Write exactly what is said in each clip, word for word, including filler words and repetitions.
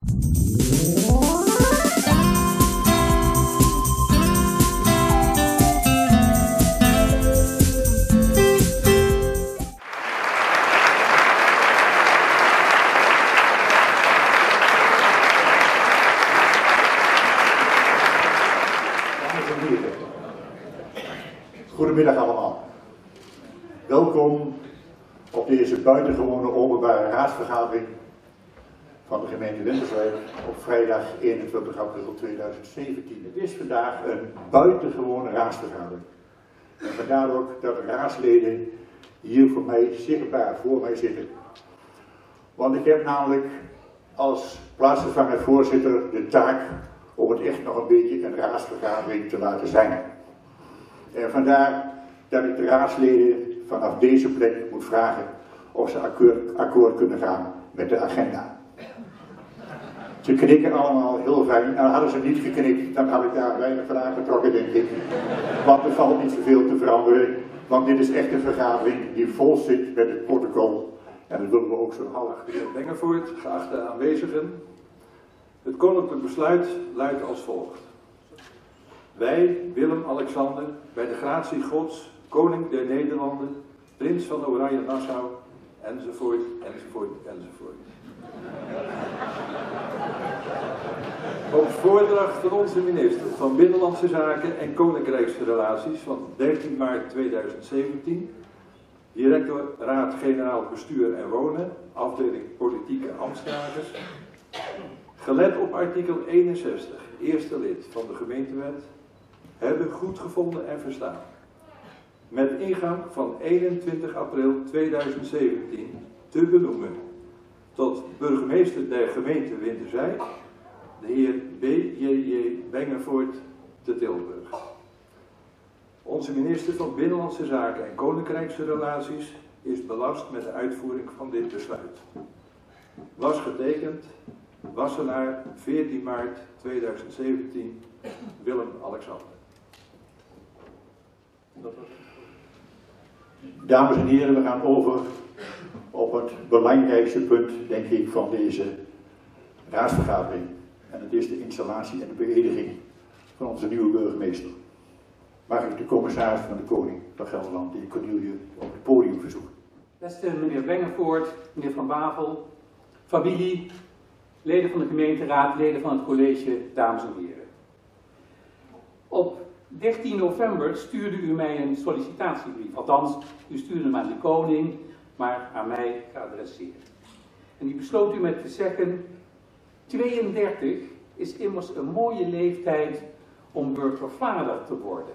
Goedemiddag allemaal. Welkom op deze buitengewone openbare raadsvergadering van de gemeente Winterswijk op vrijdag eenentwintig april tweeduizend zeventien. Het is vandaag een buitengewone raadsvergadering. En vandaar ook dat de raadsleden hier voor mij zichtbaar voor mij zitten. Want ik heb namelijk als plaatsvervangend voorzitter de taak om het echt nog een beetje een raadsvergadering te laten zijn. En vandaar dat ik de raadsleden vanaf deze plek moet vragen of ze akkoord, akkoord kunnen gaan met de agenda. Ze knikken allemaal heel fijn. Nou, hadden ze niet geknikt, dan had ik daar weinig van aangetrokken, denk ik. Want er valt niet zoveel te veranderen. Want dit is echt een vergadering die vol zit met het protocol. En dat willen we ook zo houden. De heer Bengevoort, geachte aanwezigen. Het koninklijk besluit luidt als volgt. Wij, Willem-Alexander, bij de gratie Gods, koning der Nederlanden, prins van Oranje-Nassau, enzovoort, enzovoort, enzovoort. Op voordracht van onze minister van Binnenlandse Zaken en Koninkrijksrelaties van dertien maart tweeduizend zeventien, Directoraat-Generaal Bestuur en Wonen, afdeling Politieke Ambtsdragers, gelet op artikel eenenzestig, eerste lid van de gemeentewet, hebben goedgevonden en verstaan. Met ingang van eenentwintig april tweeduizend zeventien te benoemen tot burgemeester der gemeente Winterswijk, de heer B J J Bengevoort te Tilburg. Onze minister van Binnenlandse Zaken en Koninkrijksrelaties is belast met de uitvoering van dit besluit. Was getekend, Wassenaar, veertien maart tweeduizend zeventien, Willem-Alexander. Dames en heren, we gaan over op het belangrijkste punt, denk ik, van deze raadsvergadering. En dat is de installatie en de beëdiging van onze nieuwe burgemeester. Mag ik de commissaris van de Koning van Gelderland, de heer Cornelie, op het podium verzoeken. Beste meneer Bengevoort, meneer Van Bavel, familie, leden van de gemeenteraad, leden van het college, dames en heren. Op dertien november stuurde u mij een sollicitatiebrief, althans, u stuurde hem aan de koning, maar aan mij geadresseerd. En die besloot u met te zeggen, tweeëndertig is immers een mooie leeftijd om burgervader te worden.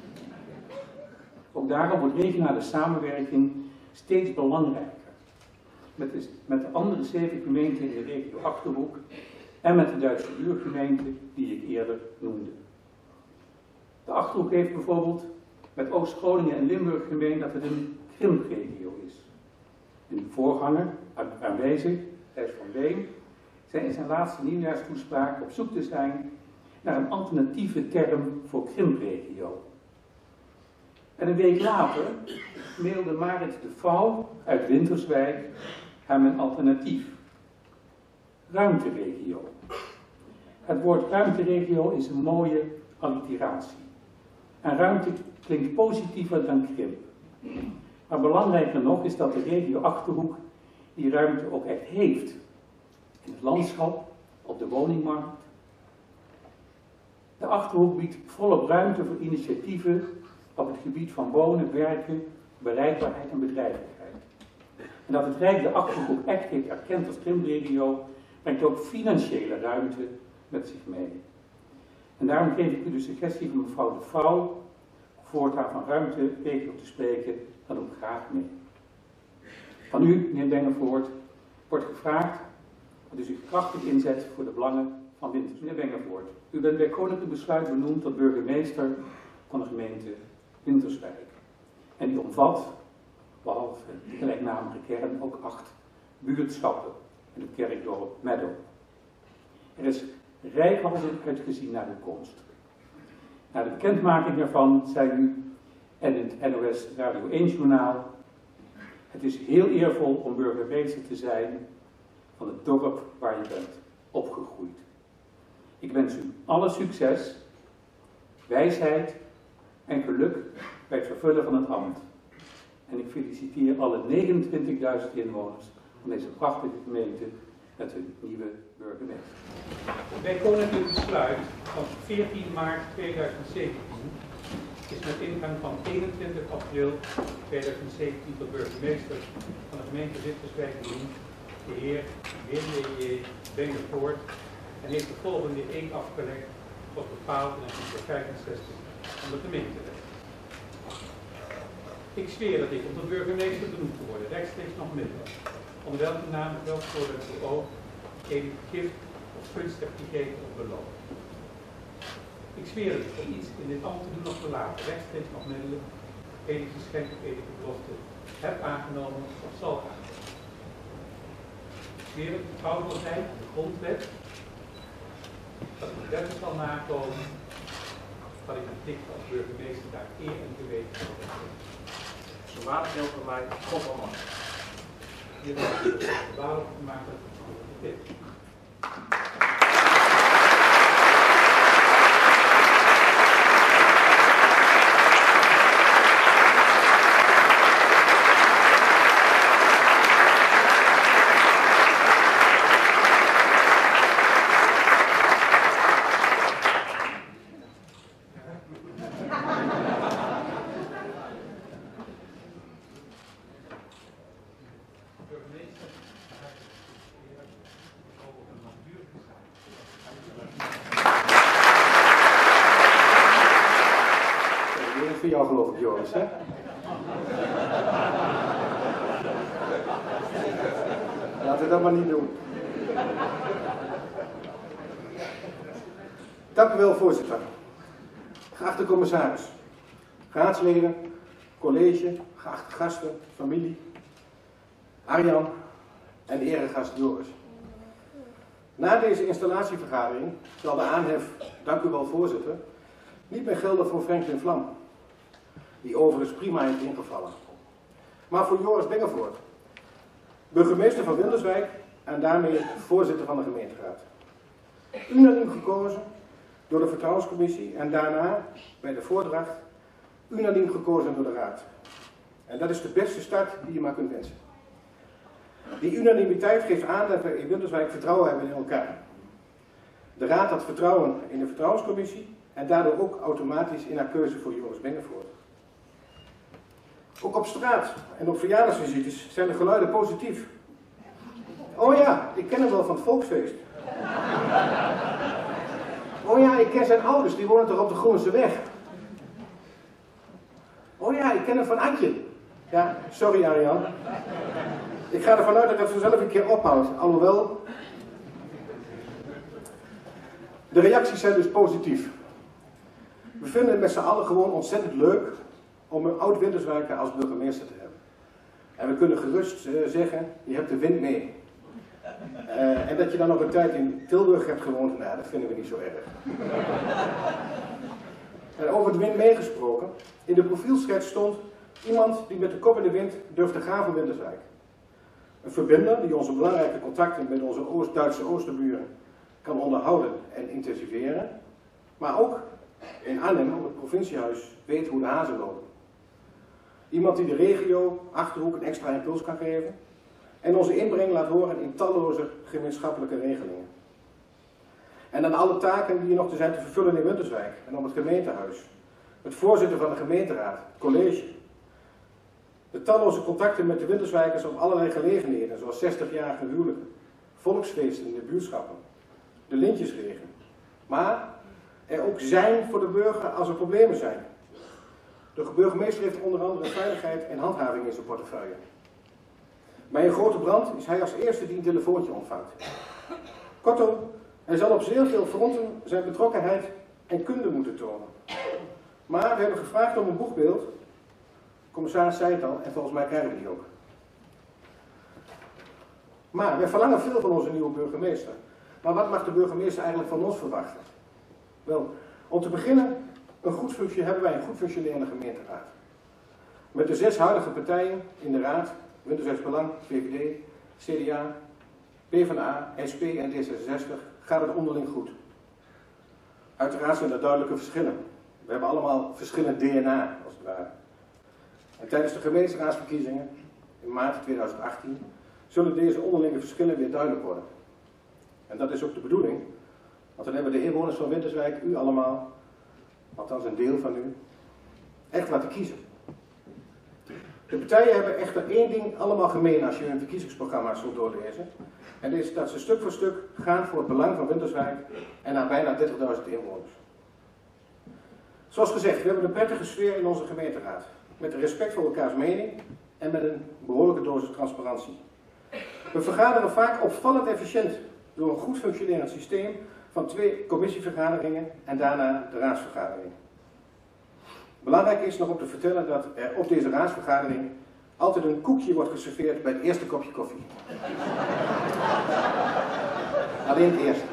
Ook daarom wordt regionale samenwerking steeds belangrijker. Met de, met de andere zeven gemeenten in de regio Achterhoek en met de Duitse buurgemeente die ik eerder noemde. De Achterhoek heeft bijvoorbeeld met Oost-Groningen en Limburg gemeen dat het een krimpregio is. En de voorganger, aanwezig, Thijs van Ween, zei in zijn laatste nieuwjaarstoespraak op zoek te zijn naar een alternatieve term voor krimpregio. En een week later mailde Marit de Vouw uit Winterswijk hem een alternatief. Ruimteregio. Het woord ruimteregio is een mooie alliteratie. En ruimte klinkt positiever dan krimp. Maar belangrijker nog is dat de regio Achterhoek die ruimte ook echt heeft. In het landschap, op de woningmarkt. De Achterhoek biedt volop ruimte voor initiatieven op het gebied van wonen, werken, bereikbaarheid en bedrijvigheid. En dat het Rijk de Achterhoek echt heeft erkend als krimpregio, brengt ook financiële ruimte met zich mee. En daarom geef ik u de suggestie van mevrouw de Vouw, voortaan van ruimteregio te spreken, dat doe ik graag mee. Van u, meneer Bengevoort, wordt gevraagd dat u zich krachtig inzet voor de belangen van Winterswijk. Meneer Bengevoort, u bent bij koninklijk besluit benoemd tot burgemeester van de gemeente Winterswijk. En die omvat, behalve de gelijknamige kern, ook acht buurtschappen in het kerkdorp Meddo. Er is reikhalzend uitgezien naar de komst. Na de bekendmaking ervan zei u en in het N O S Radio één journaal: het is heel eervol om burgemeester te zijn van het dorp waar je bent opgegroeid. wens u alle succes, wijsheid en geluk bij het vervullen van het ambt. En ik feliciteer alle negenentwintigduizend inwoners van deze prachtige gemeente met hun nieuwe burgemeester. Bij koninklijk besluit van veertien maart tweeduizend zeventien is met ingang van eenentwintig april tweeduizend zeventien tot burgemeester van de gemeente Winterswijk benoemd de heer W J Bengevoort en heeft de volgende eed afgelegd tot bepaald in artikel vijfenzestig van de gemeentewet. Ik zweer dat ik om de burgemeester benoemd te worden, rechtstreeks nog middelen, onder welke naam ik wel voor het oog enig gift of gunst heb gegeven of beloofd. Ik zweer dat ik iets in dit ambt te doen of te laten, rechtstreeks nog middelen, enig geschenk of enige belofte heb aangenomen of zal aannemen. Ik zweer dat ik trouw zal zijn aan de grondwet, dat ik de wetten zal nakomen, dat ik mijn plicht als burgemeester daar eer en geweten zal hebben. Zo waar deel van mij, God allemaal. Hier wordt de waarop gemaakt dat dit. Voor jou geloof ik, Joris, hè? Laten we dat maar niet doen. Dank u wel, voorzitter. Geachte commissaris, raadsleden, college, geachte gasten, familie, Arjan en de eregast Joris. Na deze installatievergadering zal de aanhef, dank u wel, voorzitter, niet meer gelden voor Franklin Vlam, die overigens prima heeft ingevallen, maar voor Joris Bengevoort, burgemeester van Winterswijk en daarmee voorzitter van de gemeenteraad. Unaniem gekozen door de vertrouwenscommissie en daarna bij de voordracht unaniem gekozen door de raad. En dat is de beste start die je maar kunt wensen. Die unanimiteit geeft aan dat we in Winterswijk vertrouwen hebben in elkaar. De raad had vertrouwen in de vertrouwenscommissie en daardoor ook automatisch in haar keuze voor Joris Bengevoort. Ook op straat en op verjaardagsvisites zijn de geluiden positief. Oh ja, ik ken hem wel van het volksfeest. Oh ja, ik ken zijn ouders, die wonen toch op de Groense weg. Oh ja, ik ken hem van Antje. Ja, sorry Arjan. Ik ga ervan uit dat het vanzelf een keer ophoudt, alhoewel. De reacties zijn dus positief. We vinden het met z'n allen gewoon ontzettend leuk om een oud-Winterswijker als burgemeester te hebben. En we kunnen gerust uh, zeggen, je hebt de wind mee. Uh, en dat je dan nog een tijd in Tilburg hebt gewoond, nou, dat vinden we niet zo erg. En over de wind meegesproken, in de profielschets stond iemand die met de kop in de wind durft te gaan voor Winterswijk. Een verbinder die onze belangrijke contacten met onze Oost-Duitse oosterburen kan onderhouden en intensiveren, maar ook in Arnhem op het provinciehuis weet hoe de hazen lopen. Iemand die de regio, Achterhoek, een extra impuls kan geven en onze inbreng laat horen in talloze gemeenschappelijke regelingen. En dan alle taken die er nog te zijn te vervullen in Winterswijk en op het gemeentehuis, het voorzitter van de gemeenteraad, het college, de talloze contacten met de Winterswijkers op allerlei gelegenheden, zoals zestigjarige huwelijken, volksfeesten in de buurtschappen, de lintjesregen, maar er ook zijn voor de burger als er problemen zijn. De burgemeester heeft onder andere veiligheid en handhaving in zijn portefeuille. Bij een grote brand is hij als eerste die een telefoontje ontvangt. Kortom, hij zal op zeer veel fronten zijn betrokkenheid en kunde moeten tonen. Maar we hebben gevraagd om een boegbeeld. De commissaris zei het al en volgens mij krijgen we die ook. Maar wij verlangen veel van onze nieuwe burgemeester. Maar wat mag de burgemeester eigenlijk van ons verwachten? Wel, om te beginnen, een goed functie, hebben wij een goed functionerende gemeenteraad. Met de zes huidige partijen in de raad, Winterswijks Belang, V V D, C D A, PvdA, S P en D zesenzestig, gaat het onderling goed. Uiteraard zijn er duidelijke verschillen. We hebben allemaal verschillend D N A, als het ware. En tijdens de gemeenteraadsverkiezingen in maart tweeduizend achttien zullen deze onderlinge verschillen weer duidelijk worden. En dat is ook de bedoeling, want dan hebben de inwoners van Winterswijk, u allemaal, althans een deel van u, echt laten kiezen. De partijen hebben echter één ding allemaal gemeen als je hun verkiezingsprogramma's zult doorlezen. En dat is dat ze stuk voor stuk gaan voor het belang van Winterswijk en aan bijna dertigduizend inwoners. Zoals gezegd, we hebben een prettige sfeer in onze gemeenteraad. Met respect voor elkaars mening en met een behoorlijke dosis transparantie. We vergaderen vaak opvallend efficiënt door een goed functionerend systeem van twee commissievergaderingen en daarna de raadsvergadering. Belangrijk is nog om te vertellen dat er op deze raadsvergadering altijd een koekje wordt geserveerd bij het eerste kopje koffie. Alleen het eerste.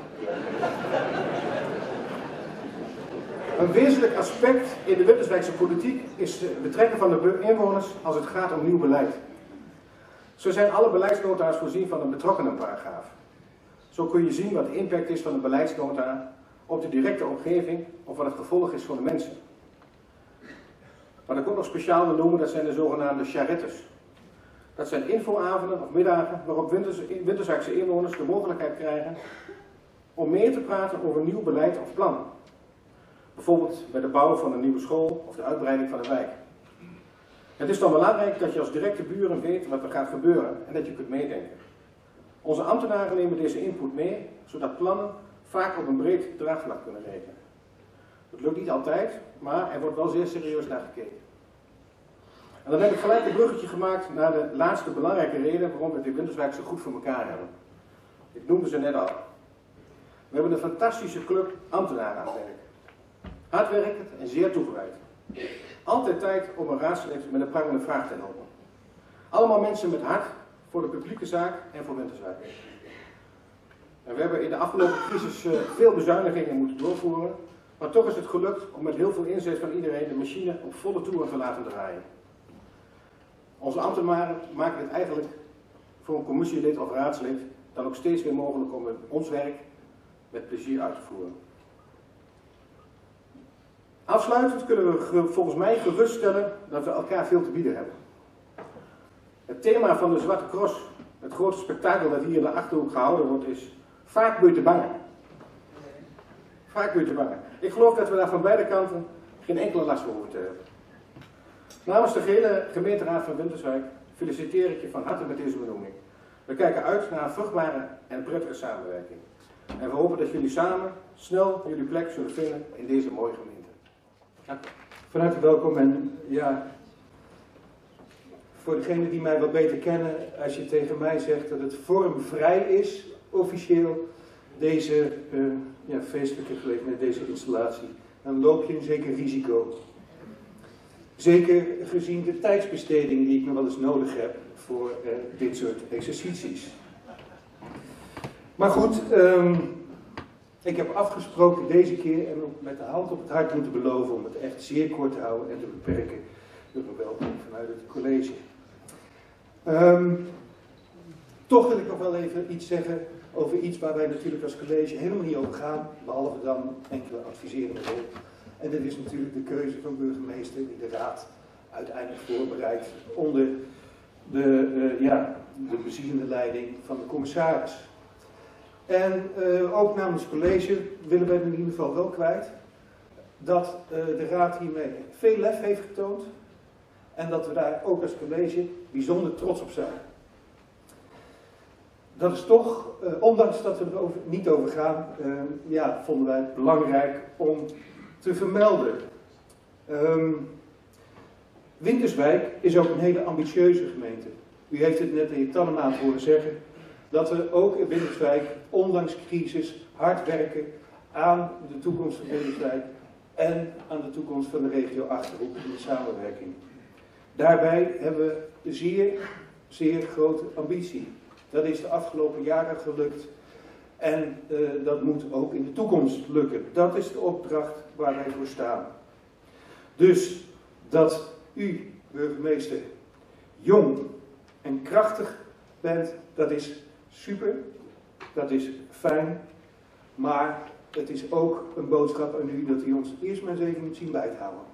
Een wezenlijk aspect in de Winterswijkse politiek is het betrekken van de inwoners als het gaat om nieuw beleid. Zo zijn alle beleidsnota's voorzien van een betrokkenenparagraaf. Zo kun je zien wat de impact is van een beleidsnota op de directe omgeving of wat het gevolg is voor de mensen. Wat ik ook nog speciaal wil noemen, dat zijn de zogenaamde charrettes. Dat zijn infoavonden of middagen waarop Winters, Winterswijkse inwoners de mogelijkheid krijgen om meer te praten over nieuw beleid of plannen. Bijvoorbeeld bij de bouw van een nieuwe school of de uitbreiding van een wijk. Het is dan belangrijk dat je als directe buren weet wat er gaat gebeuren en dat je kunt meedenken. Onze ambtenaren nemen deze input mee, zodat plannen vaak op een breed draagvlak kunnen rekenen. Het lukt niet altijd, maar er wordt wel zeer serieus naar gekeken. En dan heb ik gelijk een bruggetje gemaakt naar de laatste belangrijke reden waarom we het in Winterswijk zo goed voor elkaar hebben. Ik noemde ze net al. We hebben een fantastische club ambtenaren aan het werk. Hardwerkend en zeer toegewijd. Altijd tijd om een raadslid met een prangende vraag te helpen. Allemaal mensen met hart voor de publieke zaak en voor Winterswijk. En we hebben in de afgelopen crisis uh, veel bezuinigingen moeten doorvoeren, maar toch is het gelukt om met heel veel inzet van iedereen de machine op volle toeren te laten draaien. Onze ambtenaren maken het eigenlijk voor een commissielid of raadslid dan ook steeds weer mogelijk om ons werk met plezier uit te voeren. Afsluitend kunnen we volgens mij geruststellen dat we elkaar veel te bieden hebben. Het thema van de Zwarte Cross, het grote spektakel dat hier in de Achterhoek gehouden wordt, is vaak buiten te bangen. Vaak buiten te bangen. Ik geloof dat we daar van beide kanten geen enkele last van hoeven te hebben. Namens de gehele gemeenteraad van Winterswijk feliciteer ik je van harte met deze benoeming. We kijken uit naar een vruchtbare en prettige samenwerking. En we hopen dat jullie samen snel jullie plek zullen vinden in deze mooie gemeente. Dank u. Van harte welkom en ja, voor degenen die mij wat beter kennen, als je tegen mij zegt dat het vormvrij is, officieel, deze uh, ja, feestelijke gelegenheid, deze installatie, dan loop je een zeker risico. Zeker gezien de tijdsbesteding die ik nog wel eens nodig heb voor uh, dit soort exercities. Maar goed, um, ik heb afgesproken deze keer en ook met de hand op het hart moeten beloven om het echt zeer kort te houden en te beperken door een welkom vanuit het college. Um, toch wil ik nog wel even iets zeggen over iets waar wij natuurlijk als college helemaal niet over gaan, behalve dan enkele adviserende rol. En dat is natuurlijk de keuze van burgemeester die de raad uiteindelijk voorbereidt onder de, uh, ja, de bezielende leiding van de commissaris. En uh, ook namens het college willen wij in ieder geval wel kwijt dat uh, de raad hiermee veel lef heeft getoond en dat we daar ook als college bijzonder trots op zijn. Dat is toch, uh, ondanks dat we er over, niet over gaan, uh, ja, vonden wij het belangrijk om te vermelden. Um, Winterswijk is ook een hele ambitieuze gemeente. U heeft het net in je tannenmaat horen zeggen, dat we ook in Winterswijk, ondanks crisis, hard werken aan de toekomst van Winterswijk en aan de toekomst van de regio Achterhoek in de samenwerking. Daarbij hebben we een zeer, zeer grote ambitie. Dat is de afgelopen jaren gelukt en uh, dat moet ook in de toekomst lukken. Dat is de opdracht waar wij voor staan. Dus dat u, burgemeester, jong en krachtig bent, dat is super, dat is fijn, maar het is ook een boodschap aan u dat u ons eerst maar eens even moet zien bij te houden.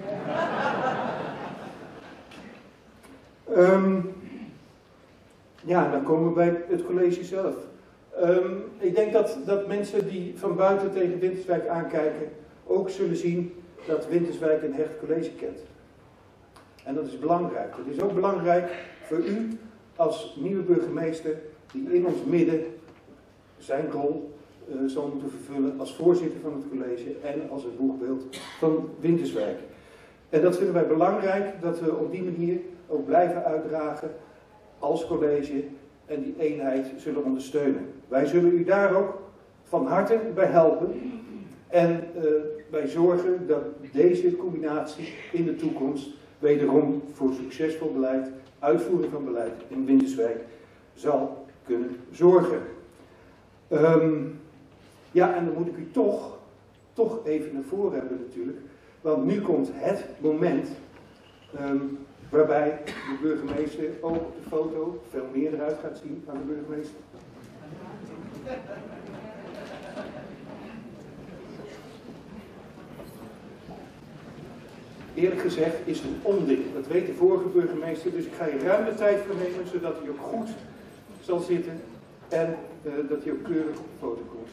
Um, ja, dan komen we bij het college zelf. Um, ik denk dat, dat mensen die van buiten tegen Winterswijk aankijken ook zullen zien dat Winterswijk een hecht college kent. En dat is belangrijk. Het is ook belangrijk voor u als nieuwe burgemeester die in ons midden zijn rol uh, zal moeten vervullen als voorzitter van het college en als het boegbeeld van Winterswijk. En dat vinden wij belangrijk, dat we op die manier ook blijven uitdragen als college en die eenheid zullen ondersteunen. Wij zullen u daar ook van harte bij helpen en uh, wij zorgen dat deze combinatie in de toekomst wederom voor succesvol beleid, uitvoering van beleid in Winterswijk zal kunnen zorgen. Um, ja, en dan moet ik u toch, toch even naar voren hebben natuurlijk, want nu komt het moment um, waarbij de burgemeester ook op de foto veel meer eruit gaat zien aan de burgemeester. Eerlijk gezegd is het een onding. Dat weet de vorige burgemeester, dus ik ga je ruim de tijd voor nemen, zodat hij ook goed zal zitten en uh, dat hij ook keurig op de foto komt.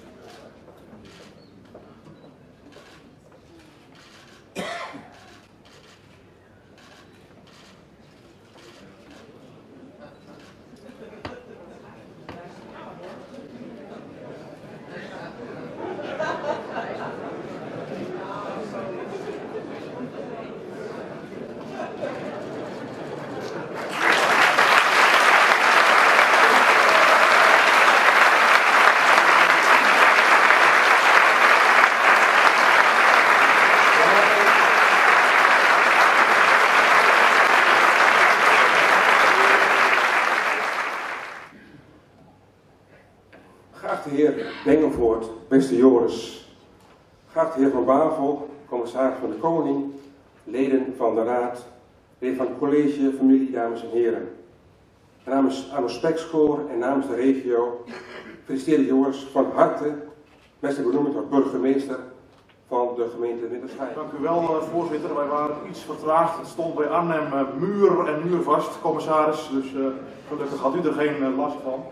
Geachte heer Bengelvoort, beste Joris, geachte heer Van Bavel, commissaris van de Koning, leden van de Raad, leden van het college, familie, dames en heren. Namens Anno Spekschoor en namens de regio feliciteer ik Joris van harte met zijn benoeming tot burgemeester van de gemeente Winterswijk. Dank u wel, uh, voorzitter. Wij waren iets vertraagd. Het stond bij Arnhem uh, muur en muur vast, commissaris. Dus uh, gelukkig had u er geen uh, last van.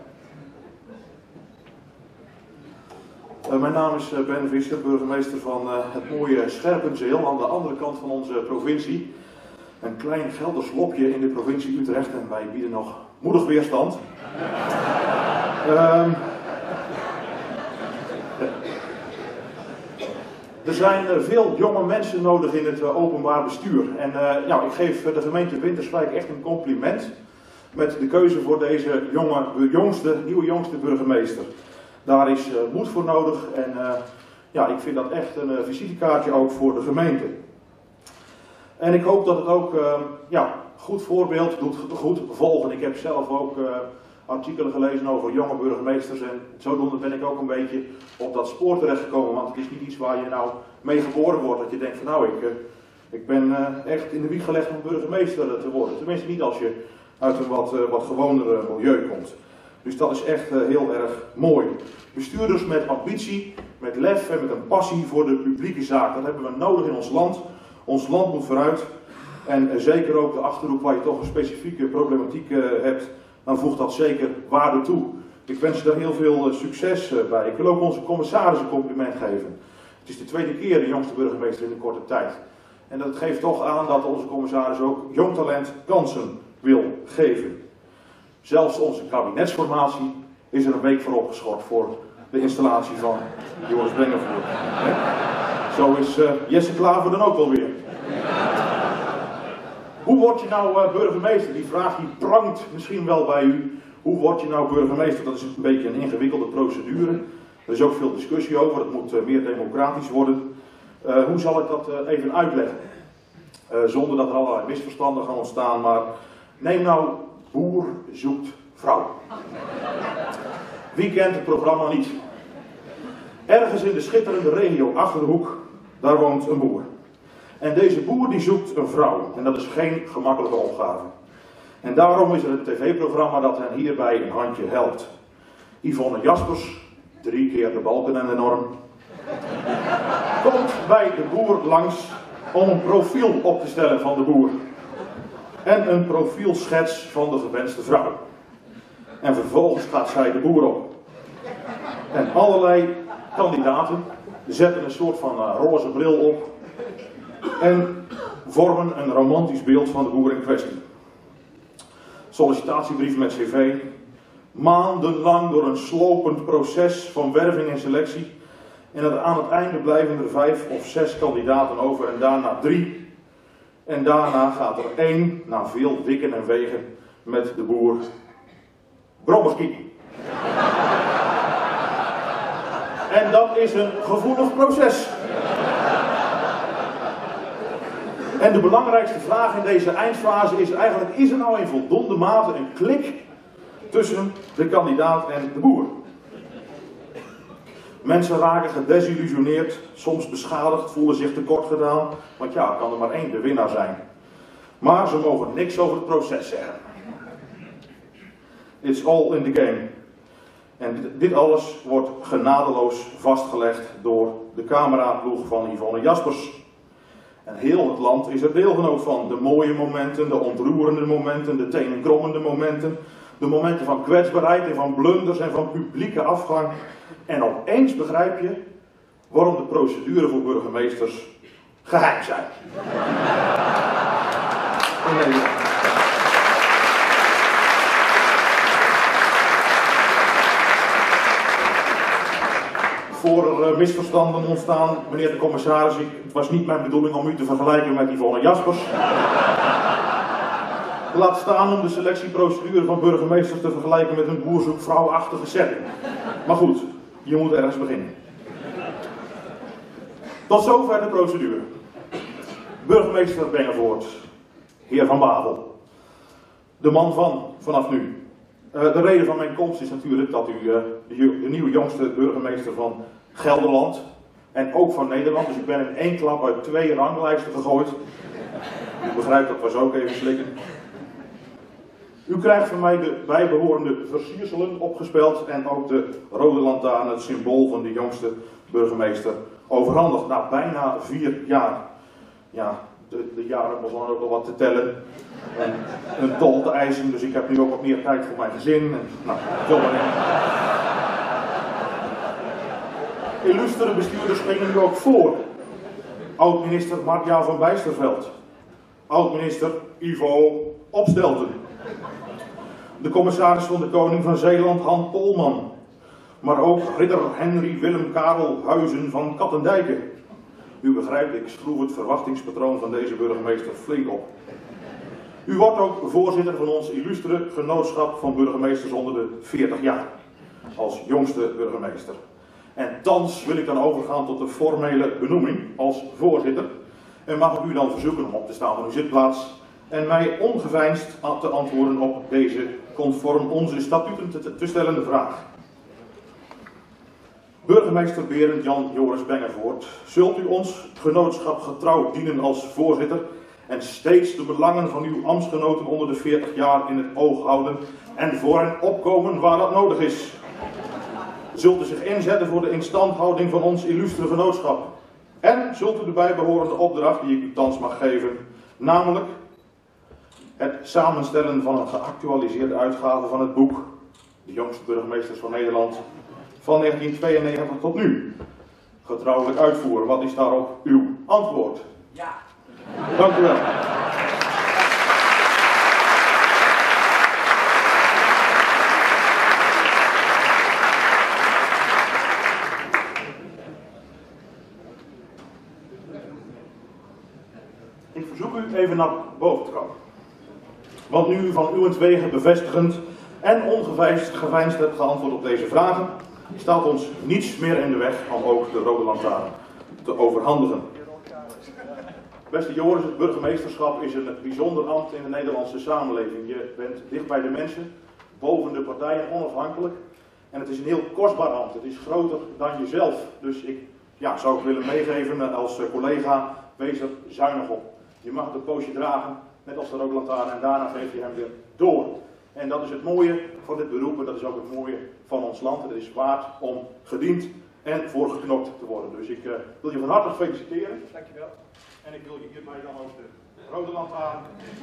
Uh, mijn naam is uh, Ben Visser, burgemeester van uh, het mooie Scherpenzeel aan de andere kant van onze provincie. Een klein Gelders lopje in de provincie Utrecht en wij bieden nog moedig weerstand. uh, Er zijn uh, veel jonge mensen nodig in het uh, openbaar bestuur. En uh, ja, ik geef uh, de gemeente Winterswijk echt een compliment met de keuze voor deze jonge, jongste, nieuwe jongste burgemeester. Daar is uh, moed voor nodig en uh, ja, ik vind dat echt een uh, visitekaartje ook voor de gemeente. En ik hoop dat het ook uh, ja, goed voorbeeld doet goed volgen. Ik heb zelf ook uh, artikelen gelezen over jonge burgemeesters en zodoende ben ik ook een beetje op dat spoor terechtgekomen. Want het is niet iets waar je nou mee geboren wordt, dat je denkt van nou ik, uh, ik ben uh, echt in de wieg gelegd om burgemeester te worden. Tenminste niet als je uit een wat, uh, wat gewoner milieu komt. Dus dat is echt uh, heel erg mooi. Bestuurders met ambitie, met lef en met een passie voor de publieke zaak. Dat hebben we nodig in ons land. Ons land moet vooruit. En uh, zeker ook de Achterhoek waar je toch een specifieke problematiek uh, hebt. Dan voegt dat zeker waarde toe. Ik wens je daar heel veel uh, succes uh, bij. Ik wil ook onze commissaris een compliment geven. Het is de tweede keer de jongste burgemeester in een korte tijd. En dat geeft toch aan dat onze commissaris ook jong talent kansen wil geven. Zelfs onze kabinetsformatie is er een week voor opgeschort voor de installatie van Joris Bengelvoort. Zo is uh, Jesse Klaver dan ook alweer. Hoe word je nou uh, burgemeester? Die vraag die prangt misschien wel bij u. Hoe word je nou burgemeester? Dat is een beetje een ingewikkelde procedure. Er is ook veel discussie over. Het moet uh, meer democratisch worden. Uh, hoe zal ik dat uh, even uitleggen? Uh, zonder dat er allerlei misverstanden gaan ontstaan. Maar neem nou Boer zoekt vrouw. Wie kent het programma niet? Ergens in de schitterende regio Achterhoek, daar woont een boer. En deze boer die zoekt een vrouw. En dat is geen gemakkelijke opgave. En daarom is er een tv-programma dat hen hierbij een handje helpt. Yvonne Jaspers, drie keer de balken en de norm. komt bij de boer langs om een profiel op te stellen van de boer. En een profielschets van de gewenste vrouw. En vervolgens gaat zij de boer op. En allerlei kandidaten zetten een soort van uh, roze bril op. En vormen een romantisch beeld van de boer in kwestie. Sollicitatiebrief met cv. Maandenlang door een slopend proces van werving en selectie. En aan het einde blijven er vijf of zes kandidaten over en daarna drie. En daarna gaat er één, na veel wikken en wegen, met de boer brommers kieken. En dat is een gevoelig proces. En de belangrijkste vraag in deze eindfase is eigenlijk, is er nou in voldoende mate een klik tussen de kandidaat en de boer? Mensen raken gedesillusioneerd, soms beschadigd, voelen zich tekort gedaan, want ja, kan er maar één de winnaar zijn. Maar ze mogen niks over het proces zeggen. It's all in the game. En dit, dit alles wordt genadeloos vastgelegd door de cameraploeg van Yvonne Jaspers. En heel het land is er deelgenoot van. De mooie momenten, de ontroerende momenten, de tenenkrommende momenten. De momenten van kwetsbaarheid en van blunders en van publieke afgang. En opeens begrijp je waarom de procedures voor burgemeesters geheim zijn. In Nederland. Voor er misverstanden ontstaan, meneer de commissaris, ik, het was niet mijn bedoeling om u te vergelijken met Yvonne Jaspers. Laat staan om de selectieprocedure van burgemeesters te vergelijken met een boerzoekvrouwachtige setting. Maar goed, je moet ergens beginnen. Tot zover de procedure. Burgemeester Bengevoort, heer Van Bavel. De man van, vanaf nu. Uh, de reden van mijn komst is natuurlijk dat u uh, de, de nieuwe jongste burgemeester van Gelderland en ook van Nederland, dus ik ben in één klap uit twee ranglijsten gegooid. U begrijpt, dat was ook even slikken. U krijgt van mij de bijbehorende versierselen opgespeld en ook de rode lantaarn, het symbool van de jongste burgemeester, overhandigd. Na bijna vier jaar. Ja, de, de jaren begonnen ook al wat te tellen. En een tol te eisen, dus ik heb nu ook wat meer tijd voor mijn gezin. En, nou, veel maar in. Illustere bestuurders gingen nu ook voor. Oud-minister Mark-Jan van Bijsterveld. Oud-minister Ivo Opstelten. De commissaris van de Koning van Zeeland, Han Polman. Maar ook ridder Henry Willem Karel Huizen van Kattendijken. U begrijpt, ik schroef het verwachtingspatroon van deze burgemeester flink op. U wordt ook voorzitter van ons illustere genootschap van burgemeesters onder de veertig jaar. Als jongste burgemeester. En thans wil ik dan overgaan tot de formele benoeming als voorzitter. En mag ik u dan verzoeken om op te staan van uw zitplaats. En mij ongeveinsd te antwoorden op deze conform onze statuten te, te stellende vraag. Burgemeester Berend Jan Joris Bengevoort, zult u ons genootschap getrouw dienen als voorzitter en steeds de belangen van uw ambtsgenoten onder de veertig jaar in het oog houden en voor hen opkomen waar dat nodig is? Zult u zich inzetten voor de instandhouding van ons illustre genootschap? En zult u de bijbehorende opdracht die ik u thans mag geven, namelijk het samenstellen van een geactualiseerde uitgave van het boek De Jongste Burgemeesters van Nederland van negentien tweeënnegentig tot nu, getrouwelijk uitvoeren. Wat is daarop uw antwoord? Ja. Dank u wel. Ik verzoek u even naar boven te komen. Want nu u van uwentwege bevestigend en ongeveinsd geveinsd hebt geantwoord op deze vragen, staat ons niets meer in de weg om ook de rode lantaarn te overhandigen. Beste Joris, het burgemeesterschap is een bijzonder ambt in de Nederlandse samenleving. Je bent dicht bij de mensen, boven de partijen, onafhankelijk. En het is een heel kostbaar ambt. Het is groter dan jezelf. Dus ik ja, zou het willen meegeven als collega, wees er zuinig op. Je mag het een poosje dragen, net als de rode lantaarn, en daarna geef je hem weer door. En dat is het mooie van dit beroep en dat is ook het mooie van ons land. Het is waard om gediend en voor geknopt te worden. Dus ik uh, wil je van harte feliciteren. Dankjewel. En ik wil je hierbij dan ook de rode lantaarn.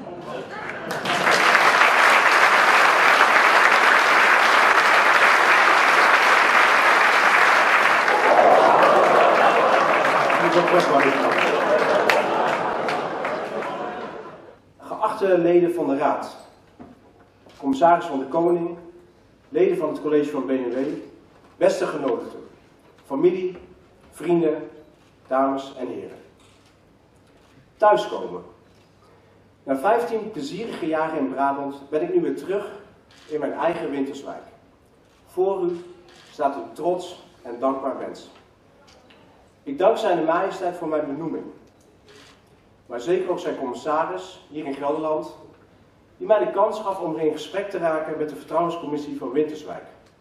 Geachte leden van de Raad, commissaris van de Koning, leden van het college van B N W, beste genodigden, familie, vrienden, dames en heren. Thuiskomen. Na vijftien plezierige jaren in Brabant ben ik nu weer terug in mijn eigen Winterswijk. Voor u staat een trots en dankbaar mens. Ik dank zijn majesteit voor mijn benoeming, maar zeker ook zijn commissaris hier in Gelderland, die mij de kans gaf om in gesprek te raken met de Vertrouwenscommissie van Winterswijk.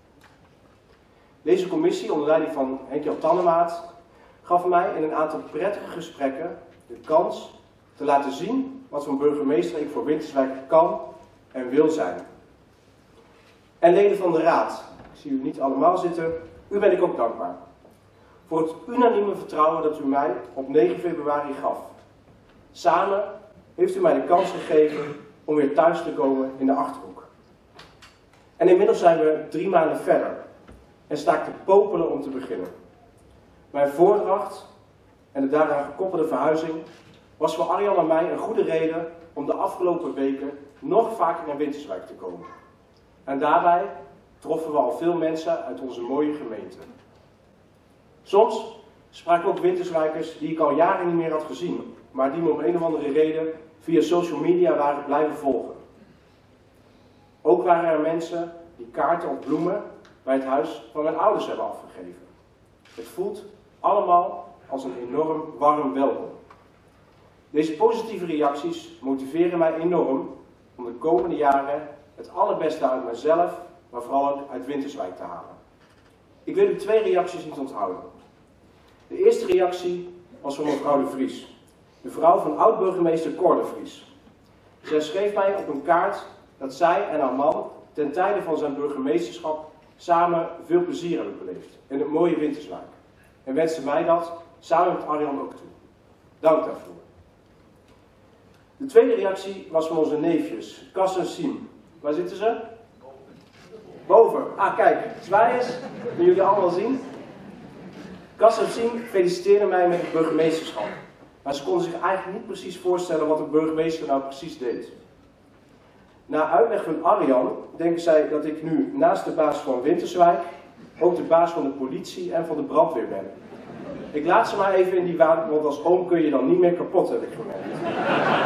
Deze commissie, onder leiding van Henk-Jan Tannemaat, gaf mij in een aantal prettige gesprekken de kans te laten zien wat voor burgemeester ik voor Winterswijk kan en wil zijn. En leden van de Raad, ik zie u niet allemaal zitten, u ben ik ook dankbaar voor het unanieme vertrouwen dat u mij op negen februari gaf. Samen heeft u mij de kans gegeven om weer thuis te komen in de Achterhoek. En inmiddels zijn we drie maanden verder en sta ik te popelen om te beginnen. Mijn voordracht en de daaraan gekoppelde verhuizing was voor Arjan en mij een goede reden om de afgelopen weken nog vaker naar Winterswijk te komen. En daarbij troffen we al veel mensen uit onze mooie gemeente. Soms spraken ook Winterswijkers die ik al jaren niet meer had gezien, maar die me om een of andere reden via social media waren blijven volgen. Ook waren er mensen die kaarten of bloemen bij het huis van mijn ouders hebben afgegeven. Het voelt allemaal als een enorm warm welkom. Deze positieve reacties motiveren mij enorm om de komende jaren het allerbeste uit mezelf, maar vooral ook uit Winterswijk te halen. Ik wil u twee reacties niet onthouden. De eerste reactie was van mevrouw de Vries, de vrouw van oud-burgemeester Cor de Vries. Zij schreef mij op een kaart dat zij en haar man ten tijde van zijn burgemeesterschap samen veel plezier hebben beleefd in het mooie Winterswijk. En wenste mij dat samen met Arjan ook toe. Dank daarvoor. De tweede reactie was van onze neefjes, Cas en Siem. Waar zitten ze? Boven. Ah, kijk, zwaai eens. Kunnen jullie allemaal zien? Cas en Siem feliciteerden mij met het burgemeesterschap. Maar ze konden zich eigenlijk niet precies voorstellen wat een burgemeester nou precies deed. Na uitleg van Arjan denken zij dat ik nu naast de baas van Winterswijk ook de baas van de politie en van de brandweer ben. Ik laat ze maar even in die waan, want als oom kun je dan niet meer kapot, heb ik gemerkt.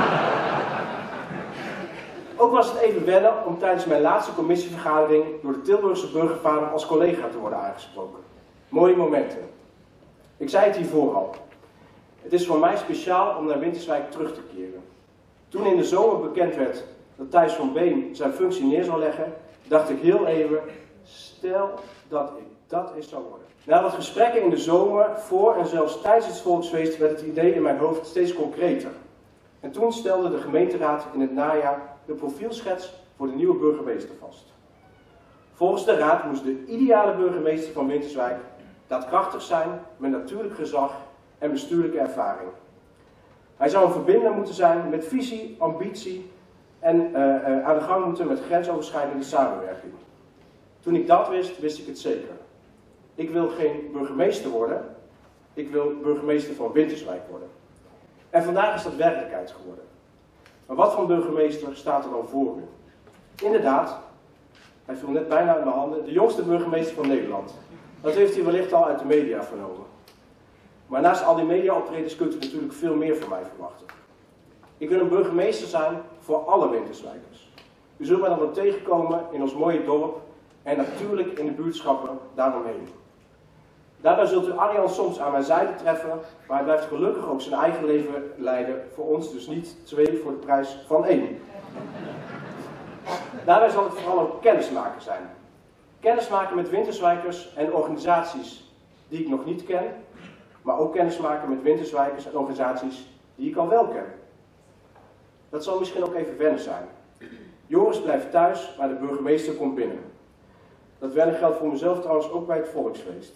Ook was het even wennen om tijdens mijn laatste commissievergadering door de Tilburgse burgervader als collega te worden aangesproken. Mooie momenten. Ik zei het hiervoor al. Het is voor mij speciaal om naar Winterswijk terug te keren. Toen in de zomer bekend werd dat Thijs van Been zijn functie neer zou leggen, dacht ik heel even, stel dat ik dat eens zou worden. Na wat gesprekken in de zomer, voor en zelfs tijdens het volksfeest, werd het idee in mijn hoofd steeds concreter. En toen stelde de gemeenteraad in het najaar de profielschets voor de nieuwe burgemeester vast. Volgens de raad moest de ideale burgemeester van Winterswijk daadkrachtig zijn met natuurlijk gezag en bestuurlijke ervaring. Hij zou een verbinder moeten zijn met visie, ambitie en uh, uh, aan de gang moeten met grensoverschrijdende samenwerking. Toen ik dat wist, wist ik het zeker. Ik wil geen burgemeester worden, ik wil burgemeester van Winterswijk worden. En vandaag is dat werkelijkheid geworden. Maar wat voor burgemeester staat er dan voor u? Inderdaad, hij viel net bijna in mijn handen, de jongste burgemeester van Nederland. Dat heeft u wellicht al uit de media vernomen. Maar naast al die mediaoptredens kunt u natuurlijk veel meer van mij verwachten. Ik wil een burgemeester zijn voor alle Winterswijkers. U zult mij dan wel tegenkomen in ons mooie dorp en natuurlijk in de buurtschappen daaromheen. Daarbij zult u Arjan soms aan mijn zijde treffen, maar hij blijft gelukkig ook zijn eigen leven leiden, voor ons dus niet twee voor de prijs van één. Daarbij zal ik vooral ook kennismaker zijn. Kennismaken met Winterswijkers en organisaties die ik nog niet ken, maar ook kennismaken met Winterswijkers en organisaties die ik al wel ken. Dat zal misschien ook even wennen zijn. Joris blijft thuis, maar de burgemeester komt binnen. Dat wennen geldt voor mezelf trouwens ook bij het volksfeest.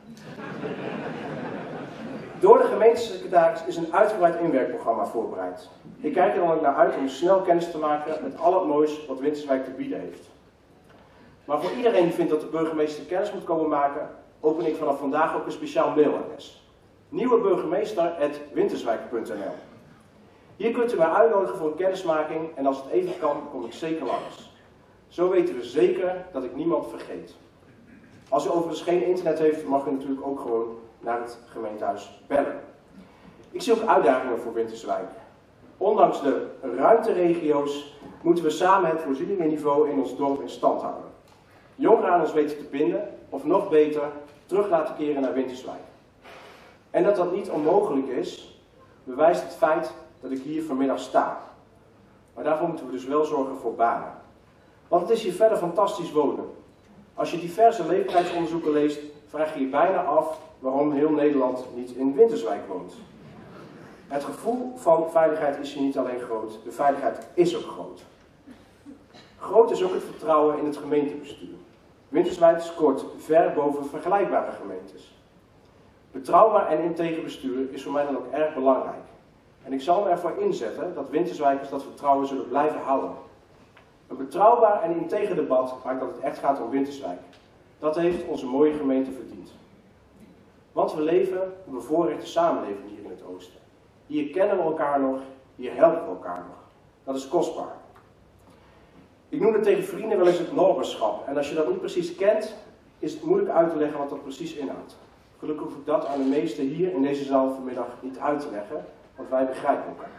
Door de gemeentesecretaris is een uitgebreid inwerkprogramma voorbereid. Ik kijk er dan ook naar uit om snel kennis te maken met al het moois wat Winterswijk te bieden heeft. Maar voor iedereen die vindt dat de burgemeester kennis moet komen maken, open ik vanaf vandaag ook een speciaal mailadres. nieuweburgemeester apenstaartje winterswijk punt n l. Hier kunt u mij uitnodigen voor een kennismaking en als het even kan, kom ik zeker langs. Zo weten we zeker dat ik niemand vergeet. Als u overigens geen internet heeft, mag u natuurlijk ook gewoon naar het gemeentehuis bellen. Ik zie ook uitdagingen voor Winterswijk. Ondanks de ruimteregio's moeten we samen het voorzieningenniveau in ons dorp in stand houden. Jongeren aan ons weten te binden, of nog beter, terug laten keren naar Winterswijk. En dat dat niet onmogelijk is, bewijst het feit dat ik hier vanmiddag sta. Maar daarvoor moeten we dus wel zorgen voor banen. Want het is hier verder fantastisch wonen. Als je diverse leeftijdonderzoeken leest, vraag je je bijna af waarom heel Nederland niet in Winterswijk woont. Het gevoel van veiligheid is hier niet alleen groot, de veiligheid is ook groot. Groot is ook het vertrouwen in het gemeentebestuur. Winterswijk scoort ver boven vergelijkbare gemeentes. Betrouwbaar en integer bestuur is voor mij dan ook erg belangrijk. En ik zal me ervoor inzetten dat Winterswijkers dat vertrouwen zullen blijven houden. Een betrouwbaar en integer debat maakt dat het echt gaat om Winterswijk. Dat heeft onze mooie gemeente verdiend. Want we leven een bevoorrechte samenleving hier in het oosten. Hier kennen we elkaar nog, hier helpen we elkaar nog. Dat is kostbaar. Ik noem het tegen vrienden wel eens het norberschap. En als je dat niet precies kent, is het moeilijk uit te leggen wat dat precies inhoudt. Gelukkig hoef ik dat aan de meesten hier in deze zaal vanmiddag niet uit te leggen, want wij begrijpen elkaar.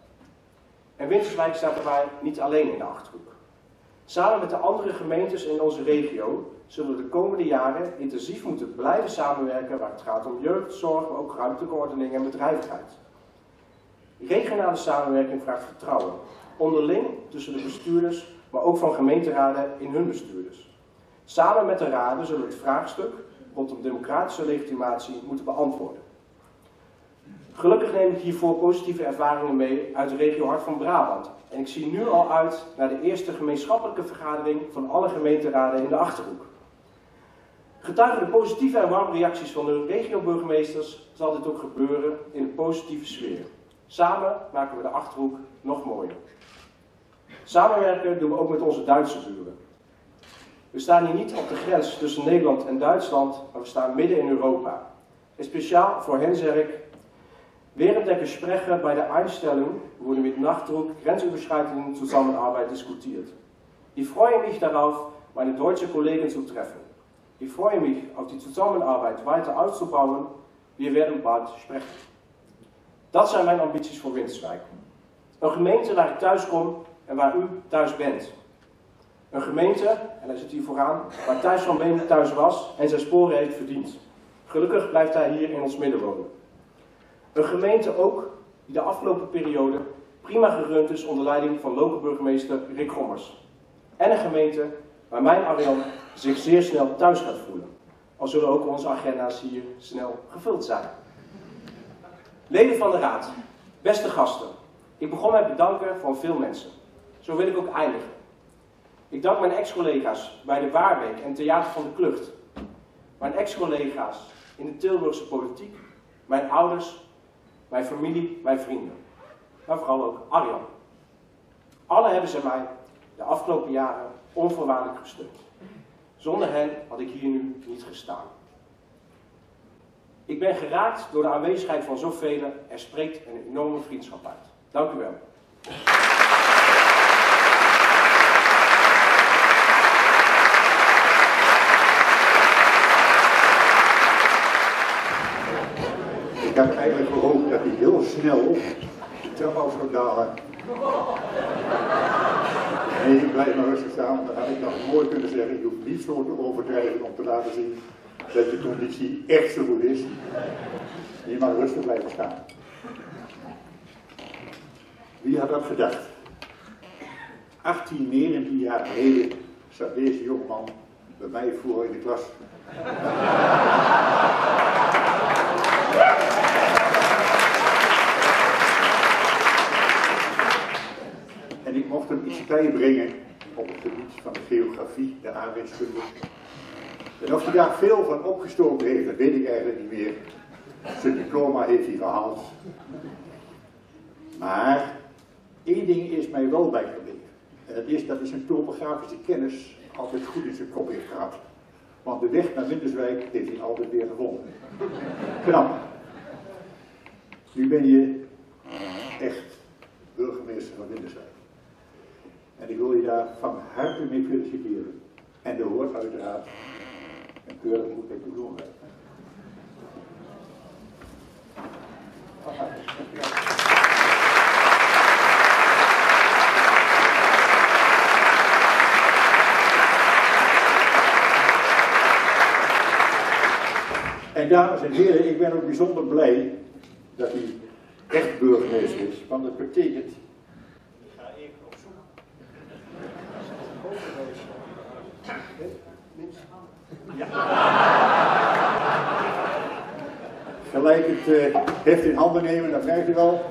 En Winterswijk staat erbij niet alleen in de Achterhoek. Samen met de andere gemeentes in onze regio zullen we de komende jaren intensief moeten blijven samenwerken waar het gaat om jeugdzorg, maar ook ruimtelijke ordening en bedrijvigheid. Regionale samenwerking vraagt vertrouwen, onderling tussen de bestuurders, maar ook van gemeenteraden in hun bestuurders. Samen met de raden zullen we het vraagstuk rondom democratische legitimatie moeten beantwoorden. Gelukkig neem ik hiervoor positieve ervaringen mee uit de regio Hart van Brabant. En ik zie nu al uit naar de eerste gemeenschappelijke vergadering van alle gemeenteraden in de Achterhoek. Getuige de positieve en warme reacties van de regioburgemeesters zal dit ook gebeuren in een positieve sfeer. Samen maken we de Achterhoek nog mooier. Samenwerken doen we ook met onze Duitse buren. We staan hier niet op de grens tussen Nederland en Duitsland, maar we staan midden in Europa. En speciaal voor hen zeg ik, während der Gespräche bei der Einstellung wurde mit Nachdruck grenzüberschreitende Zusammenarbeit diskutiert. Ich freue mich darauf, meine deutsche Kollegen zu treffen. Ich freue mich auf die Zusammenarbeit weiter auszubauen. Wir werden bald sprechen. Dat zijn mijn ambities voor Winterswijk. Een gemeente waar ik thuis kom en waar u thuis bent. Een gemeente, en hij zit hier vooraan, waar Thijs van Been thuis was en zijn sporen heeft verdiend. Gelukkig blijft hij hier in ons midden wonen. Een gemeente ook die de afgelopen periode prima gerund is onder leiding van lokale burgemeester Rick Gommers. En een gemeente waar mijn Arjan zich zeer snel thuis gaat voelen. Al zullen ook onze agenda's hier snel gevuld zijn. Leden van de Raad, beste gasten. Ik begon met bedanken van veel mensen. Zo wil ik ook eindigen. Ik dank mijn ex-collega's bij de Waarbeek en Theater van de Klucht. Mijn ex-collega's in de Tilburgse politiek. Mijn ouders, mijn familie, mijn vrienden. Maar vooral ook Arjan. Alle hebben ze mij de afgelopen jaren onvoorwaardelijk gesteund. Zonder hen had ik hier nu niet gestaan. Ik ben geraakt door de aanwezigheid van zoveel. Er spreekt een enorme vriendschap uit. Dank u wel. Ik had eigenlijk gehoopt dat hij heel snel de trap af zou dalen. Nee, ik blijf maar rustig staan. Dan had ik nog mooi kunnen zeggen, je hoeft niet zo te overdrijven om te laten zien dat je conditie echt zo goed is. Je mag rustig blijven staan. Wie had dat gedacht? achttien, negentien jaar geleden zat deze jongeman bij mij voor in de klas. En ik mocht hem iets bijbrengen op het gebied van de geografie, de aardrijkskunde. En of hij daar veel van opgestoken heeft, dat weet ik eigenlijk niet meer. Zijn diploma heeft hij gehaald. Maar één ding is mij wel bijgebleven. En dat is dat hij zijn topografische kennis altijd goed in zijn kop heeft gehad. Want de weg naar Winterswijk heeft hij altijd weer gevonden. Knap. Nu ben je echt burgemeester van Winterswijk. En ik wil je daar van harte mee feliciteren. En er hoort uiteraard een keurig boekje te doen. En dames en heren, ik ben ook bijzonder blij dat hij echt burgemeester is. Want dat betekent... Ik ga even op zoek. Ja. Gelijk het uh, heft in handen nemen, dan krijg je wel.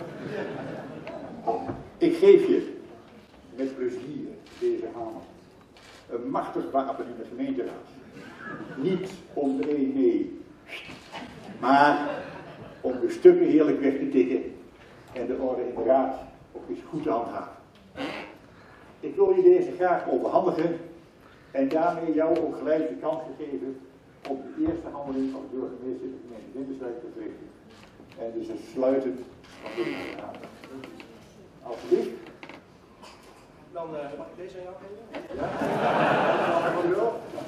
Ik geef je met plezier deze hamer. Een machtig wapen in de gemeenteraad. Niet om de een nee, maar om de stukken heerlijk weg te tikken en de orde in de raad ook eens goed te handhaven. Ik wil je deze graag overhandigen en daarmee jou ook gelijk de kans gegeven om de eerste handeling als burgemeester in de gemeente Winterswijk te verrichten. En dus het sluiten van deze raad. Alsjeblieft. Dan uh, mag ik deze aan jou geven? Ja?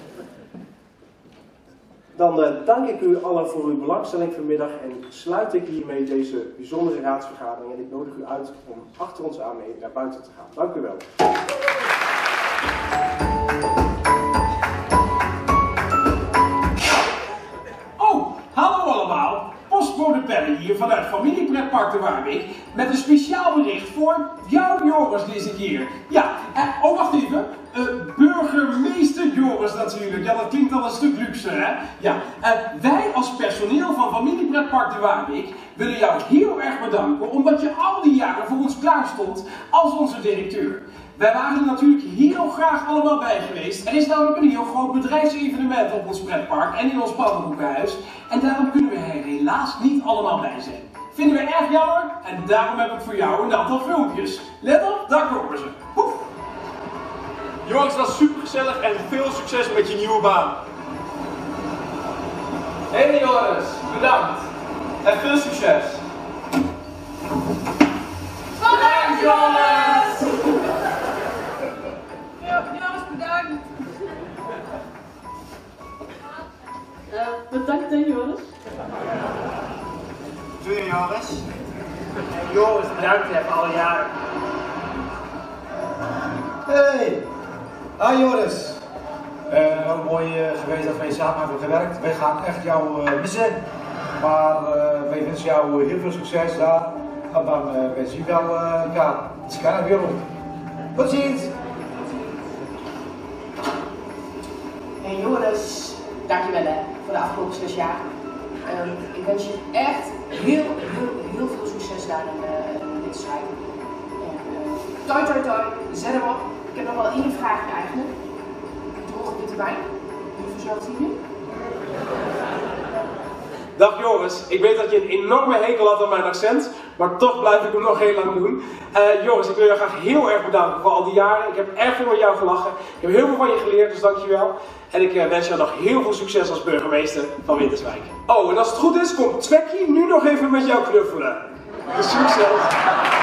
Dan uh, dank ik u allen voor uw belangstelling vanmiddag en sluit ik hiermee deze bijzondere raadsvergadering. En ik nodig u uit om achter ons aan mee naar buiten te gaan. Dank u wel. Oh, hallo allemaal. Postbode Pelle hier vanuit Familiepretpark de Waarwijk met een speciaal bericht voor jou Joris deze keer. Ja, eh, oh wacht even. Uh, burgemeester Joris natuurlijk. Ja, dat klinkt al een stuk luxe, hè? Ja, uh, wij als personeel van Familiepretpark de Waarwijk willen jou heel erg bedanken omdat je al die jaren voor ons klaar stond als onze directeur. Wij waren er natuurlijk heel graag allemaal bij geweest. Er is namelijk een heel groot bedrijfsevenement op ons pretpark en in ons pannenkoekenhuis. En daarom kunnen we er helaas niet allemaal bij zijn. Vinden we erg jammer en daarom heb ik voor jou een aantal filmpjes. Let op, daar komen ze. Hoef. Joris, dat is super gezellig en veel succes met je nieuwe baan. Hey Joris, bedankt. En veel succes. Bedankt Joris! Ja, Joris, bedankt. Uh, bedankt hè Joris. Doe je Joris? En Joris, bedankt hè, voor alle jaren. Hey! Hi Joris! Uh, ook mooi uh, geweest dat wij samen hebben gewerkt. Wij gaan echt jou uh, missen. Maar uh, wij wensen jou uh, heel veel succes daar. En dan uh, wij zien wel uh, ja, het schijnt weer rond. Tot ziens! Hey Joris, dankjewel hè, voor de afgelopen zes jaar. Um, ik wens je echt heel, heel, heel veel succes daar in, uh, in dit strijd. Uh, toi toi toi, zet hem op. Ik heb nog wel één vraag eigenlijk. Droge witte wijn. Doe je verzorgd hier? Dag Joris, ik weet dat je een enorme hekel had aan mijn accent, maar toch blijf ik hem nog heel lang doen. Uh, Joris, ik wil je graag heel erg bedanken voor al die jaren. Ik heb erg veel met jou gelachen. Ik heb heel veel van je geleerd, dus dankjewel. En ik uh, wens jou nog heel veel succes als burgemeester van Winterswijk. Oh, en als het goed is, komt Twekkie nu nog even met jou knuffelen. Succes!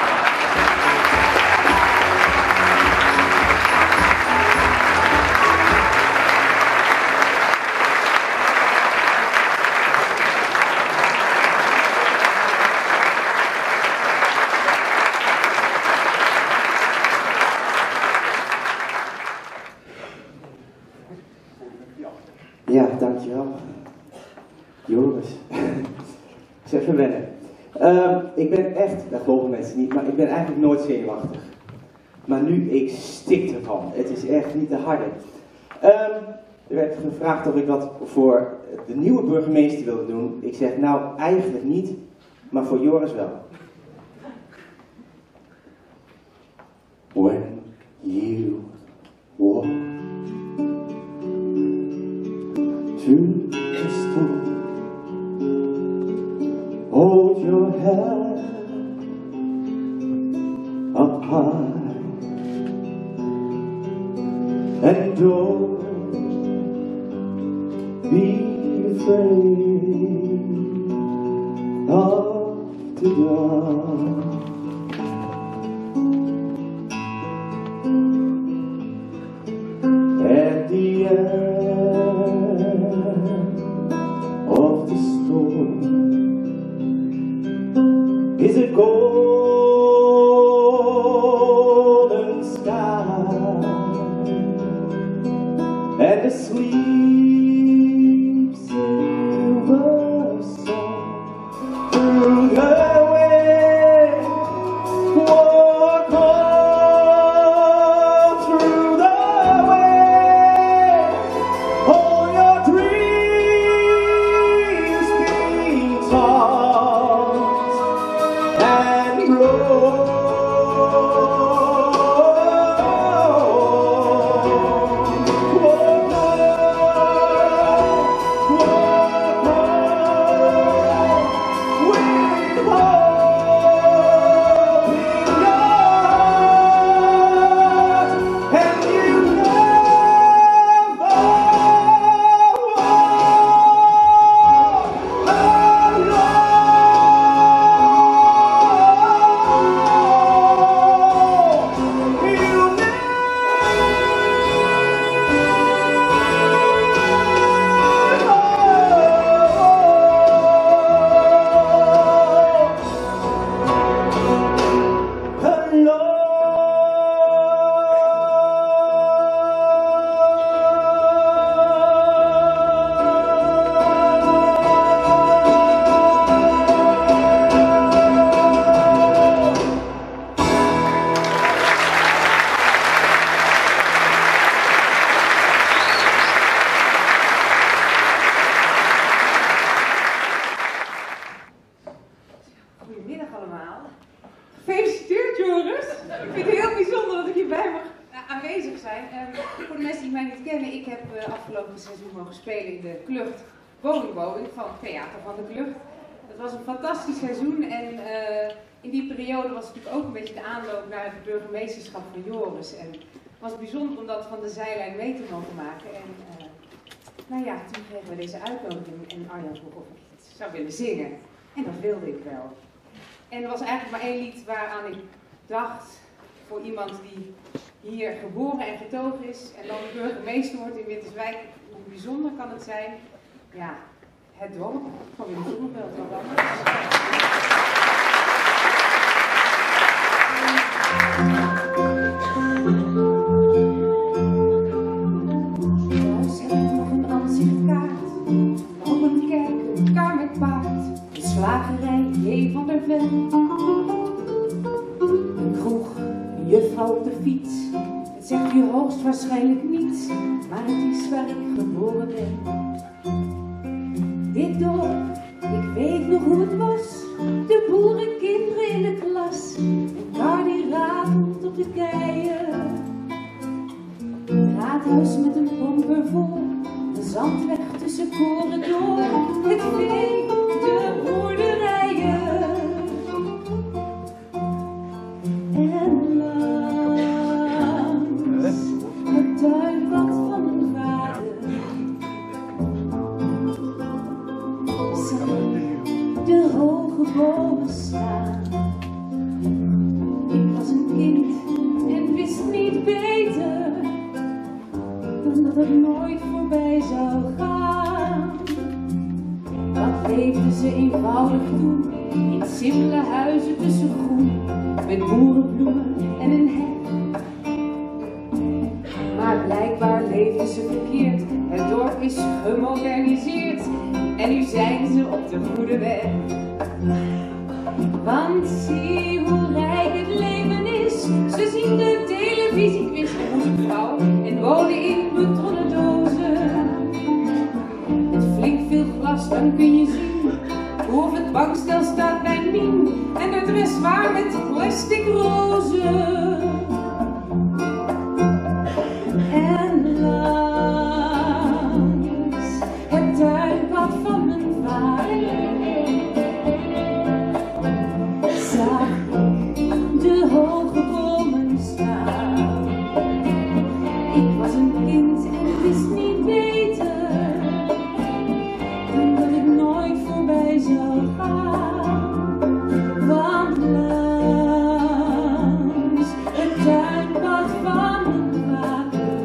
Ja, dankjewel. Joris. Eens even wennen. Uh, ik ben echt, dat geloven mensen niet, maar ik ben eigenlijk nooit zenuwachtig. Maar nu, ik stik ervan. Het is echt niet te harde. Uh, er werd gevraagd of ik wat voor de nieuwe burgemeester wilde doen. Ik zeg nou eigenlijk niet, maar voor Joris wel. When you walk your head up high, and don't be afraid of the dark. At the end of the storm is a golden sky and a sleep silver song through the wind. Walk on through the wind, all your dreams being taught and grow. Goedemiddag allemaal. Gefeliciteerd Joris. Ik vind het heel bijzonder dat ik hierbij mag aanwezig zijn. Um, voor de mensen die mij niet kennen, ik heb uh, afgelopen seizoen mogen spelen in de Klucht Woningbouwing van Theater van de Klucht. Het was een fantastisch seizoen en uh, in die periode was het natuurlijk ook een beetje de aanloop naar het burgemeesterschap van Joris. En het was bijzonder om dat van de zijlijn mee te mogen maken. En uh, nou ja, toen kregen we deze uitnodiging en Arjan vroeg of ik iets zou willen zingen. En dat wilde ik wel. En er was eigenlijk maar één lied waaraan ik dacht, voor iemand die hier geboren en getogen is en dan burgemeester wordt in Winterswijk, hoe bijzonder kan het zijn? Ja, het dorp van Wim Sonneveld wel anders. Thuis heb ik nog een aanzichtkaart, op een kerk, een kar met paard, een slagerij, J. van der Ven. Een kroeg, een juffrouw op de fiets. Het zegt u hoogstwaarschijnlijk niets, maar het is waar ik geboren ben. Dit dorp, ik weet nog hoe het was. De boerenkinderen in de klas. Een kar die ratelt op de keien. Een raadhuis met een pomper vol. Een zandweg tussen koren door. Het vee, de boerderijen. En langs het tuinpad van mijn vader zag ik de hoge bomen staan. Ik was een kind en wist niet beter dan dat het nooit voorbij zou gaan. Wat leefden ze eenvoudig toen, in simpele huizen tussen groen, met boerenbloemen en een hek. Maar blijkbaar leefden ze verkeerd, het dorp is gemoderniseerd en nu zijn ze op de goede weg. Want zie hoe rijk het leven is, ze zien de televisiequiz van onze vrouw en wonen in betonnen dozen. Met flink veel glas, dan kun je zien hoe op het bankstel staat bij Mien en het dressoir met plastic rozen. En langs het tuinpad van mijn vader zou gaan, want langs het tuinpad van een water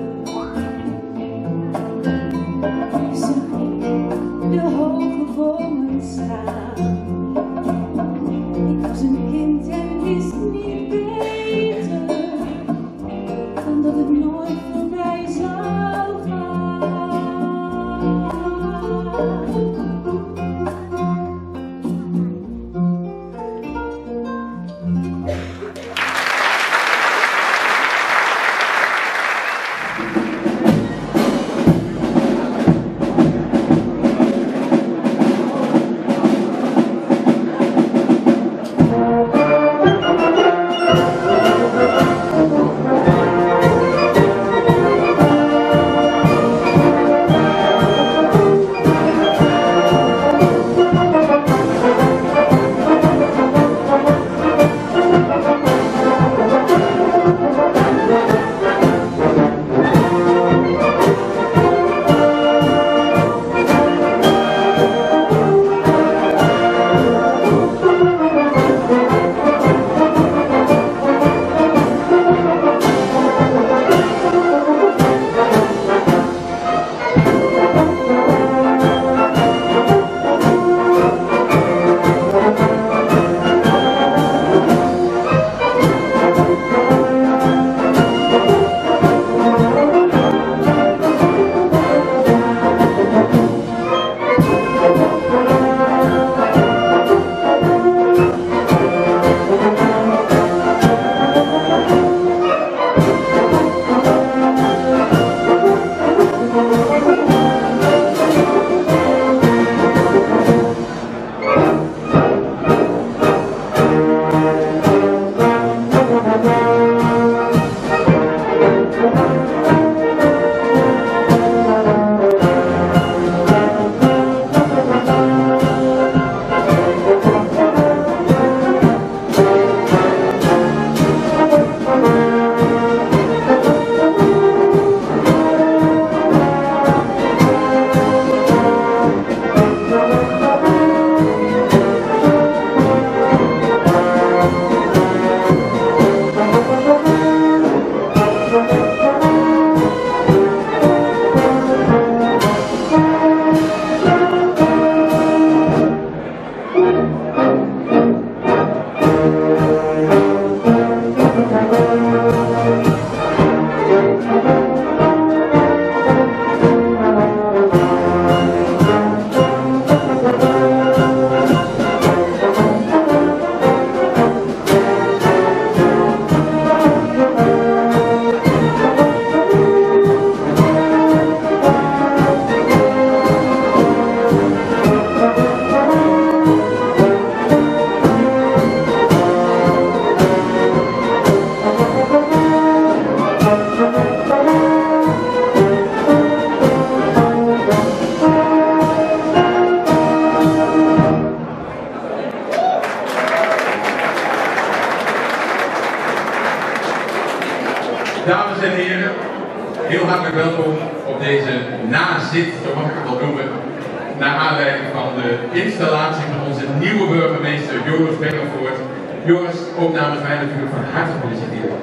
zag ik de hoge bomen staan. Ik was een kind en wist niet beter dan dat het nooit voorbij zou gaan. Dames en heren, heel hartelijk welkom op deze nazit, zo mag ik het wel noemen, naar aanleiding van de installatie van onze nieuwe burgemeester Joris Bengevoort. Joris, ook namens mij natuurlijk van harte gefeliciteerd.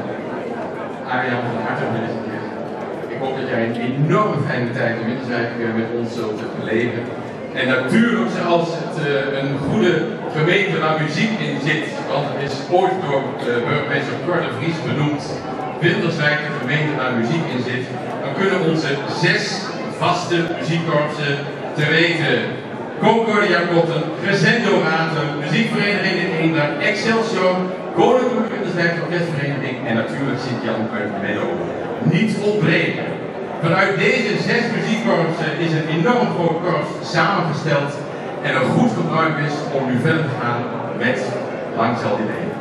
Arjan, van harte gefeliciteerd. Ik hoop dat jij een enorm fijne tijd in Winterswijk met ons zult beleven. En natuurlijk, zoals het uh, een goede gemeente waar muziek in zit, want het is ooit door uh, burgemeester Cor de Vries benoemd, Winterswijk de gemeente waar muziek in zit, dan kunnen onze zes vaste muziekkorpsen te weten: Concordia Kotten, Crescendo Raten, Muziekvereniging in Eendracht, Excelsior, Koninklijke Winterswijk Orkestvereniging en natuurlijk Sint-Jan uit Menlo niet ontbreken. Vanuit deze zes muziekkorpsen is een enorm groot korps samengesteld en een goed gebruik is om nu verder te gaan met Lang zal die leven.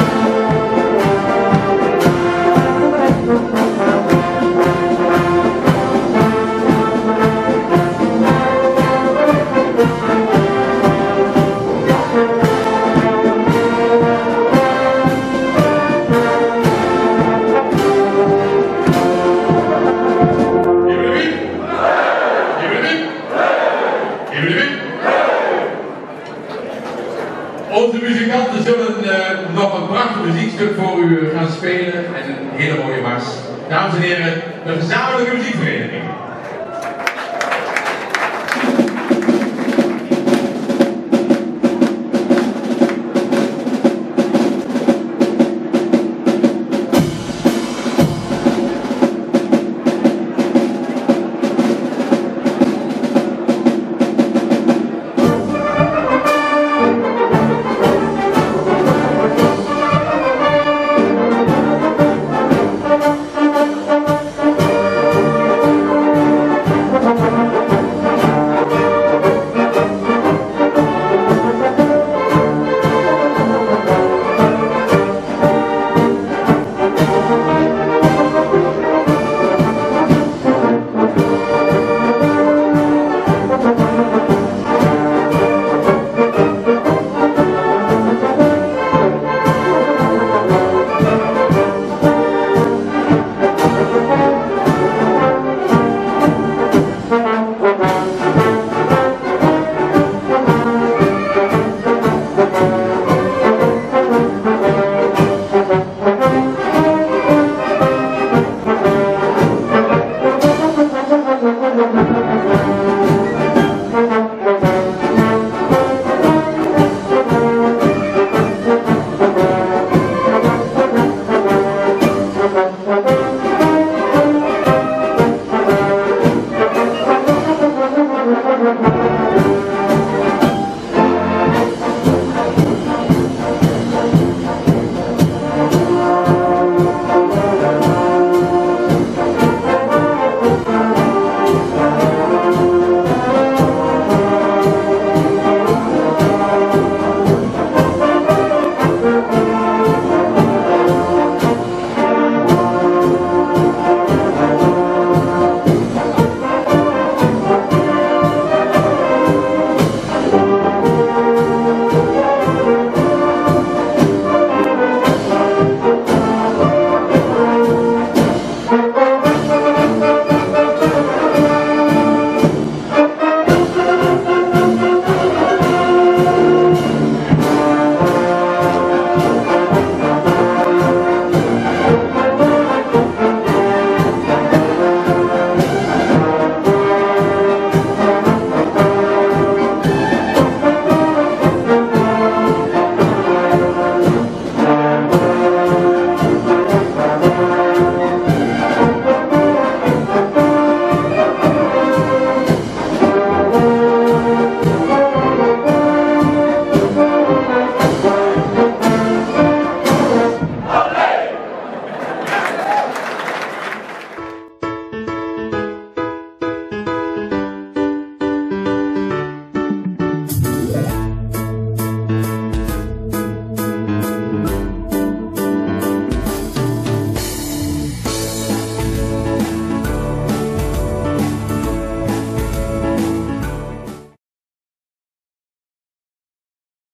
Thank you. spelen en een hele mooie mars. Dames en heren, de gezamenlijke muziekvereniging. Thank you.